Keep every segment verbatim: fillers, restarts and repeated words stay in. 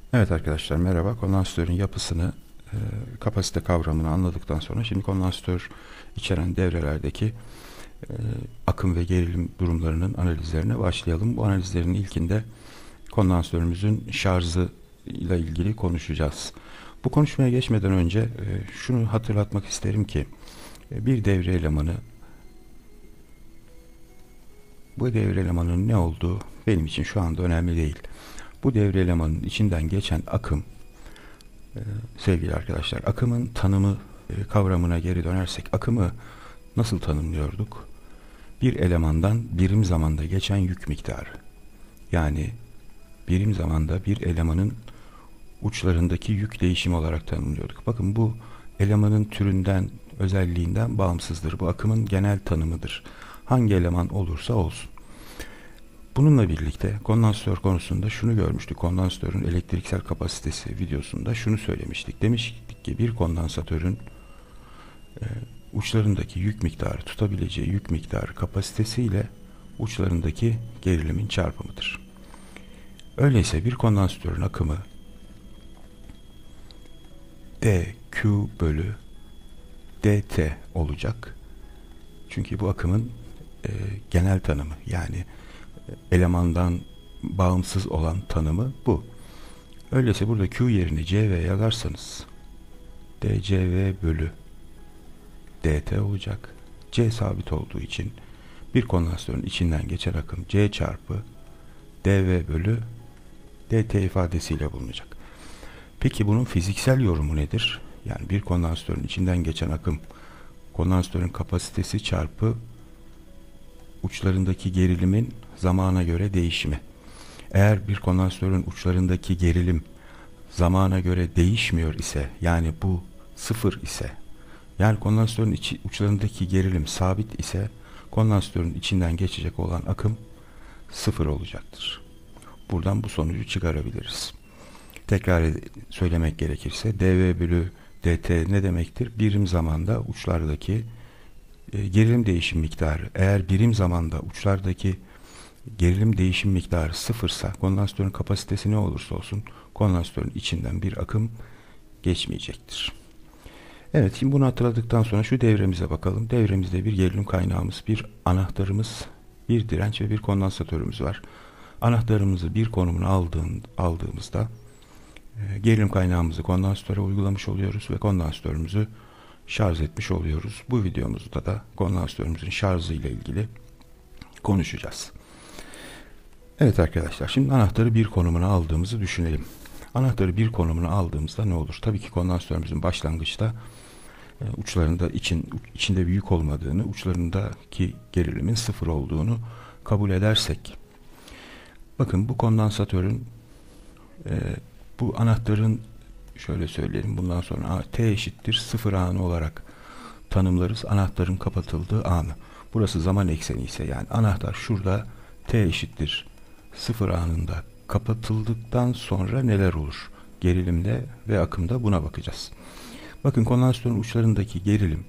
Evet arkadaşlar, merhaba. Kondansatörün yapısını, e, kapasite kavramını anladıktan sonra şimdi kondansatör içeren devrelerdeki e, akım ve gerilim durumlarının analizlerine başlayalım. Bu analizlerin ilkinde kondansatörümüzün şarjı ile ilgili konuşacağız. Bu konuşmaya geçmeden önce e, şunu hatırlatmak isterim ki e, bir devre elemanı, bu devre elemanının ne olduğu benim için şu anda önemli değil. Bu devre elemanının içinden geçen akım, Ee, sevgili arkadaşlar, akımın tanımı e, kavramına geri dönersek, akımı nasıl tanımlıyorduk? Bir elemandan birim zamanda geçen yük miktarı. Yani birim zamanda bir elemanın uçlarındaki yük değişimi olarak tanımlıyorduk. Bakın, bu elemanın türünden, özelliğinden bağımsızdır. Bu akımın genel tanımıdır. Hangi eleman olursa olsun. Bununla birlikte kondansatör konusunda şunu görmüştük. Kondansatörün elektriksel kapasitesi videosunda şunu söylemiştik. Demiştik ki bir kondansatörün e, uçlarındaki yük miktarı, tutabileceği yük miktarı kapasitesi ile uçlarındaki gerilimin çarpımıdır. Öyleyse bir kondansatörün akımı dQ bölü dt olacak. Çünkü bu akımın e, genel tanımı, yani elemandan bağımsız olan tanımı bu. Öyleyse burada Q yerine C V yazarsanız dCV bölü dt olacak. C sabit olduğu için bir kondansatörün içinden geçen akım C çarpı dV bölü dt ifadesiyle bulunacak. Peki bunun fiziksel yorumu nedir? Yani bir kondansatörün içinden geçen akım, kondansatörün kapasitesi çarpı uçlarındaki gerilimin zamana göre değişimi. Eğer bir kondansatörün uçlarındaki gerilim zamana göre değişmiyor ise, yani bu sıfır ise, yani kondansatörün içi, uçlarındaki gerilim sabit ise, kondansatörün içinden geçecek olan akım sıfır olacaktır. Buradan bu sonucu çıkarabiliriz. Tekrar söylemek gerekirse dV bölü dt ne demektir? Birim zamanda uçlardaki e, gerilim değişim miktarı. Eğer birim zamanda uçlardaki gerilim değişim miktarı sıfırsa, kondansatörün kapasitesi ne olursa olsun kondansatörün içinden bir akım geçmeyecektir. Evet, şimdi bunu hatırladıktan sonra şu devremize bakalım. Devremizde bir gerilim kaynağımız, bir anahtarımız, bir direnç ve bir kondansatörümüz var. Anahtarımızı bir konumuna aldığın, aldığımızda e, gerilim kaynağımızı kondansatöre uygulamış oluyoruz ve kondansatörümüzü şarj etmiş oluyoruz. Bu videomuzda da kondansatörümüzün şarjı ile ilgili konuşacağız. Evet arkadaşlar, şimdi anahtarı bir konumuna aldığımızı düşünelim. Anahtarı bir konumuna aldığımızda ne olur? Tabii ki kondansatörümüzün başlangıçta e, uçlarında için içinde bir yük olmadığını, uçlarındaki gerilimin sıfır olduğunu kabul edersek, bakın bu kondansatörün e, bu anahtarın, şöyle söyleyelim, bundan sonra T eşittir sıfır anı olarak tanımlarız anahtarın kapatıldığı anı. Burası zaman ekseni ise, yani anahtar şurada T eşittir sıfır anında kapatıldıktan sonra neler olur? Gerilimde ve akımda buna bakacağız. Bakın, kondansatörün uçlarındaki gerilim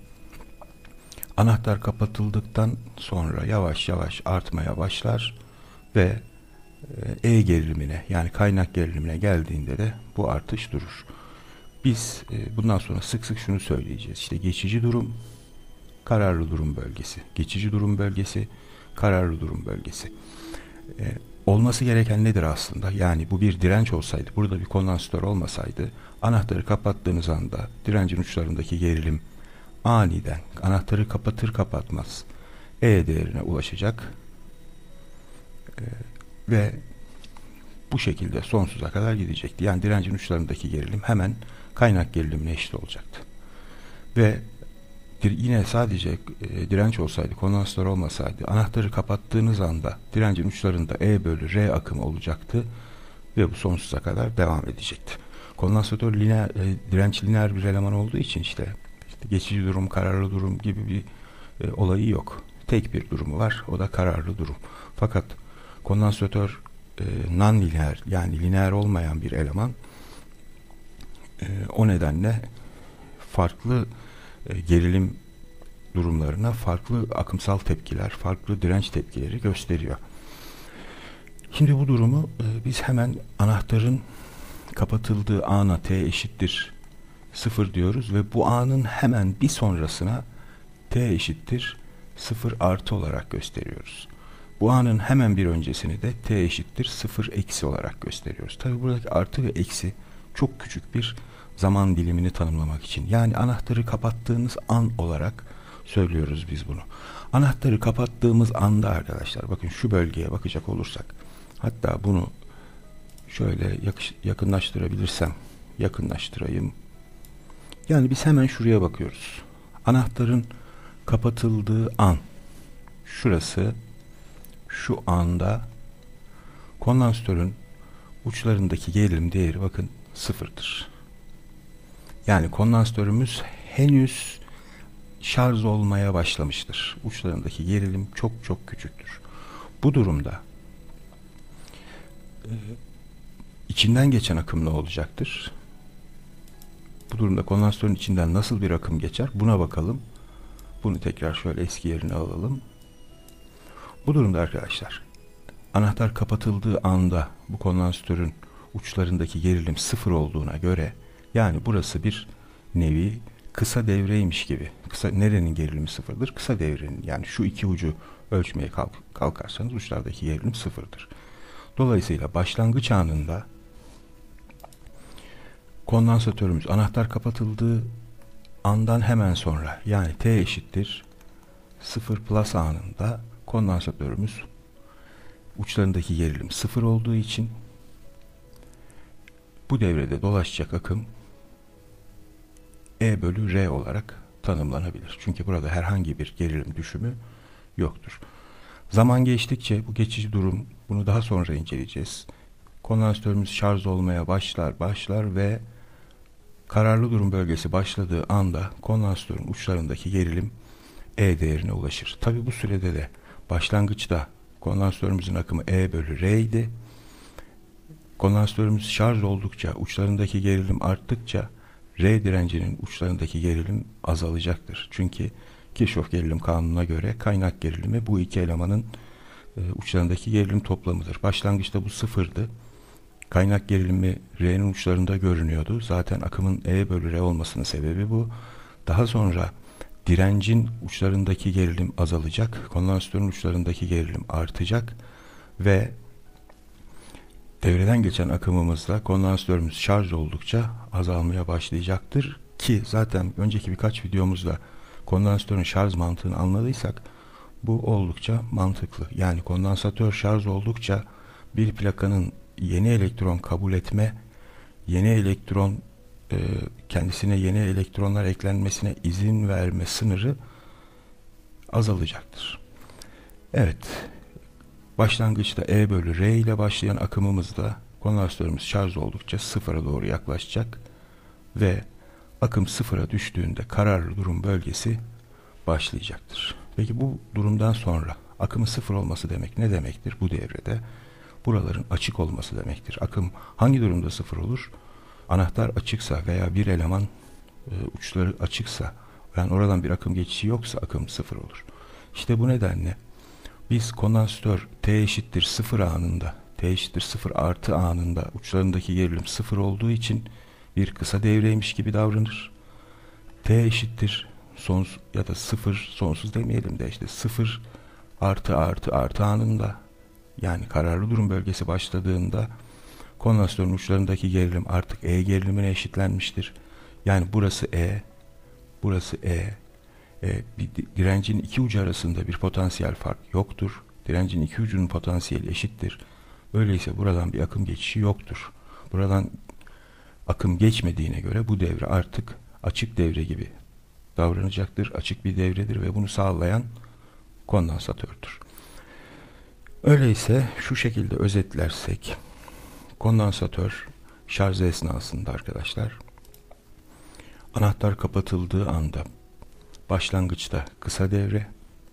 anahtar kapatıldıktan sonra yavaş yavaş artmaya başlar ve E gerilimine, yani kaynak gerilimine geldiğinde de bu artış durur. Biz e, bundan sonra sık sık şunu söyleyeceğiz. İşte geçici durum, kararlı durum bölgesi. Geçici durum bölgesi, kararlı durum bölgesi. E, olması gereken nedir aslında? Yani bu bir direnç olsaydı, burada bir kondansatör olmasaydı, anahtarı kapattığınız anda direncin uçlarındaki gerilim aniden anahtarı kapatır kapatmaz E değerine ulaşacak e, ve bu şekilde sonsuza kadar gidecekti. Yani direncin uçlarındaki gerilim hemen kaynak gerilimine eşit olacaktı. Ve yine sadece e, direnç olsaydı, kondansatör olmasaydı, anahtarı kapattığınız anda direncin uçlarında E bölü R akımı olacaktı ve bu sonsuza kadar devam edecekti. Kondansatör lineer, e, direnç lineer bir eleman olduğu için işte, işte geçici durum, kararlı durum gibi bir e, olayı yok. Tek bir durumu var, o da kararlı durum. Fakat kondansatör e, non-lineer, yani lineer olmayan bir eleman. E, o nedenle farklı e, gerilim durumlarına farklı akımsal tepkiler, farklı direnç tepkileri gösteriyor. Şimdi bu durumu e, biz hemen anahtarın kapatıldığı ana T eşittir sıfır diyoruz ve bu anın hemen bir sonrasına T eşittir sıfır artı olarak gösteriyoruz. Bu anın hemen bir öncesini de T eşittir sıfır eksi olarak gösteriyoruz. Tabi buradaki artı ve eksi çok küçük bir zaman dilimini tanımlamak için. Yani anahtarı kapattığınız an olarak söylüyoruz biz bunu. Anahtarı kapattığımız anda arkadaşlar, bakın şu bölgeye bakacak olursak, hatta bunu şöyle yakış, yakınlaştırabilirsem yakınlaştırayım. Yani biz hemen şuraya bakıyoruz. Anahtarın kapatıldığı an şurası, şu anda kondansatörün uçlarındaki gerilim değeri bakın sıfırdır. Yani kondansatörümüz henüz şarj olmaya başlamıştır. Uçlarındaki gerilim çok çok küçüktür. Bu durumda e, içinden geçen akım ne olacaktır? Bu durumda kondansatörün içinden nasıl bir akım geçer? Buna bakalım. Bunu tekrar şöyle eski yerine alalım. Bu durumda arkadaşlar, anahtar kapatıldığı anda bu kondansatörün uçlarındaki gerilim sıfır olduğuna göre, yani burası bir nevi kısa devreymiş gibi. Kısa, nerenin gerilimi sıfırdır? Kısa devrenin, yani şu iki ucu ölçmeye kalk, kalkarsanız uçlardaki gerilim sıfırdır. Dolayısıyla başlangıç anında kondansatörümüz anahtar kapatıldığı andan hemen sonra, yani T eşittir sıfır plus anında kondansatörümüz uçlarındaki gerilim sıfır olduğu için bu devrede dolaşacak akım E bölü R olarak tanımlanabilir. Çünkü burada herhangi bir gerilim düşümü yoktur. Zaman geçtikçe bu geçici durum, bunu daha sonra inceleyeceğiz. Kondansatörümüz şarj olmaya başlar başlar ve kararlı durum bölgesi başladığı anda kondansatörün uçlarındaki gerilim E değerine ulaşır. Tabi bu sürede de başlangıçta kondansatörümüzün akımı E bölü R idi. Kondansatörümüz şarj oldukça, uçlarındaki gerilim arttıkça R direncinin uçlarındaki gerilim azalacaktır. Çünkü Kirchhoff gerilim kanununa göre kaynak gerilimi bu iki elemanın e, uçlarındaki gerilim toplamıdır. Başlangıçta bu sıfırdı. Kaynak gerilimi R'nin uçlarında görünüyordu. Zaten akımın E bölü R olmasının sebebi bu. Daha sonra direncin uçlarındaki gerilim azalacak. Kondansatörün uçlarındaki gerilim artacak ve devreden geçen akımımızda kondansatörümüz şarj oldukça azalmaya başlayacaktır ki zaten önceki birkaç videomuzda kondansatörün şarj mantığını anladıysak bu oldukça mantıklı. Yani kondansatör şarj oldukça bir plakanın yeni elektron kabul etme, yeni elektron e, kendisine yeni elektronlar eklenmesine izin verme sınırı azalacaktır. Evet. Başlangıçta E bölü R ile başlayan akımımızda kondansatörümüz şarj oldukça sıfıra doğru yaklaşacak ve akım sıfıra düştüğünde kararlı durum bölgesi başlayacaktır. Peki bu durumdan sonra akımın sıfır olması demek ne demektir bu devrede? Buraların açık olması demektir. Akım hangi durumda sıfır olur? Anahtar açıksa veya bir eleman e, uçları açıksa, yani oradan bir akım geçişi yoksa akım sıfır olur. İşte bu nedenle biz kondansatör T eşittir sıfır anında, T eşittir sıfır artı anında uçlarındaki gerilim sıfır olduğu için bir kısa devreymiş gibi davranır. T eşittir sonsuz ya da sıfır, sonsuz demeyelim de işte sıfır artı artı artı anında, yani kararlı durum bölgesi başladığında kondansatörün uçlarındaki gerilim artık E gerilimine eşitlenmiştir. Yani burası E, burası E. E, bir direncin iki ucu arasında bir potansiyel fark yoktur. Direncin iki ucunun potansiyeli eşittir. Öyleyse buradan bir akım geçişi yoktur. Buradan akım geçmediğine göre bu devre artık açık devre gibi davranacaktır. Açık bir devredir ve bunu sağlayan kondansatördür. Öyleyse şu şekilde özetlersek, kondansatör şarj esnasında arkadaşlar, anahtar kapatıldığı anda başlangıçta kısa devre,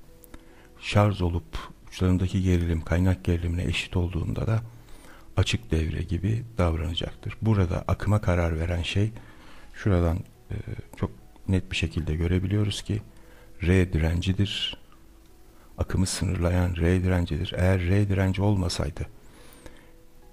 şarj olup uçlarındaki gerilim kaynak gerilimine eşit olduğunda da açık devre gibi davranacaktır. Burada akıma karar veren şey, şuradan e, çok net bir şekilde görebiliyoruz ki R direncidir. Akımı sınırlayan R direncidir. Eğer R direnci olmasaydı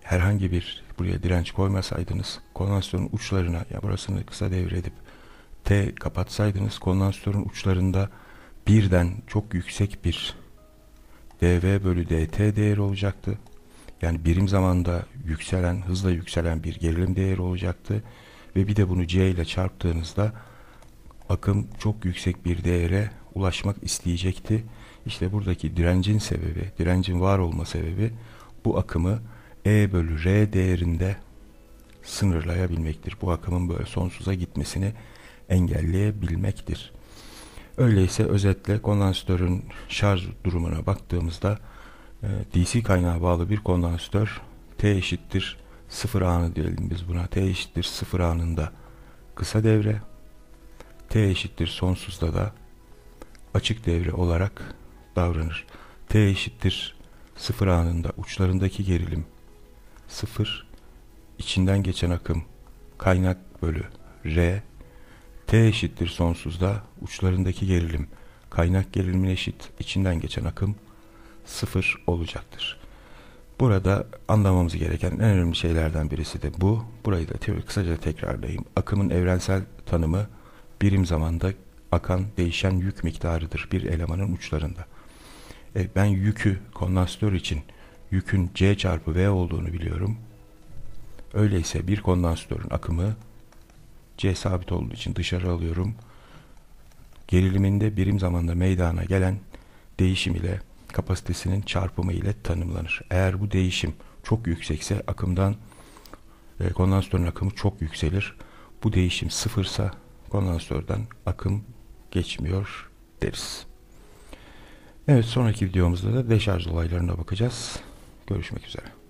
herhangi bir buraya direnç koymasaydınız, kondansatörün uçlarına, ya burasını kısa devredip T kapatsaydınız, kondansatörün uçlarında birden çok yüksek bir dV bölü dt değeri olacaktı. Yani birim zamanda yükselen, hızla yükselen bir gerilim değeri olacaktı. Ve bir de bunu C ile çarptığınızda akım çok yüksek bir değere ulaşmak isteyecekti. İşte buradaki direncin sebebi, direncin var olma sebebi bu akımı E bölü R değerinde sınırlayabilmektir. Bu akımın böyle sonsuza gitmesini engelleyebilmektir. Öyleyse özetle kondansatörün şarj durumuna baktığımızda D C kaynağı bağlı bir kondansatör T eşittir sıfır anı diyelim biz buna. T eşittir sıfır anında kısa devre, T eşittir sonsuzda da açık devre olarak davranır. T eşittir sıfır anında uçlarındaki gerilim sıfır, içinden geçen akım kaynak bölü R, T eşittir sonsuzda uçlarındaki gerilim kaynak gerilimi eşit, içinden geçen akım sıfır olacaktır. Burada anlamamız gereken en önemli şeylerden birisi de bu. Burayı da teori kısaca tekrarlayayım. Akımın evrensel tanımı birim zamanda akan değişen yük miktarıdır bir elemanın uçlarında. E, ben yükü kondansatör için yükün C çarpı V olduğunu biliyorum. Öyleyse bir kondansatörün akımı C sabit olduğu için dışarı alıyorum. Geriliminde birim zamanda meydana gelen değişim ile kapasitesinin çarpımı ile tanımlanır. Eğer bu değişim çok yüksekse akımdan e, kondansatörün akımı çok yükselir. Bu değişim sıfırsa kondansatörden akım geçmiyor deriz. Evet, sonraki videomuzda da deşarj olaylarına bakacağız. Görüşmek üzere.